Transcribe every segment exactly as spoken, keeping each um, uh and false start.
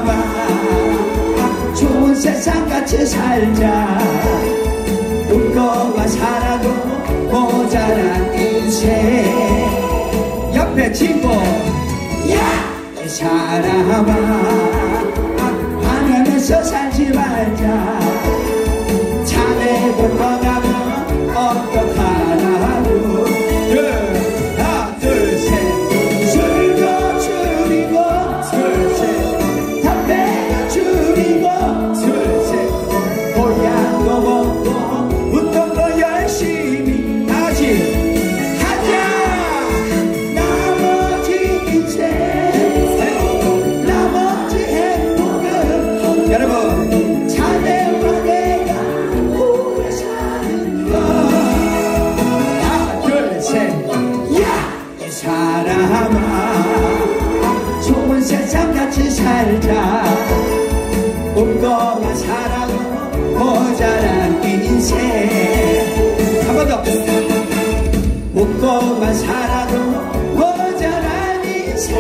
사람아 좋은 세상 같이 살자. 웃고만 살아도 모자란 인생. 옆에 친구 야! 이 사람아 화내면서 살지 말자. 자네도 떠나면 어떡하라고. 하나 둘셋 술도 줄이고 둘셋 담배도 줄이고 둘셋 보약도 먹고 운동도 열심히 다시 하자. 나머지 인생 나머지 행복은 여러분 자네와 내가 오래 사는 것. 하나 둘셋 야! 이 사람아 좋은 세상 같이 살자. 웃고만 살아도 모자란 인생. 한 번 더. 웃고만 살아도 모자란 인생.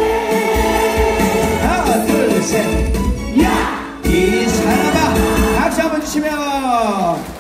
하나 둘셋 야! 이 사람아 박수 한번 주시면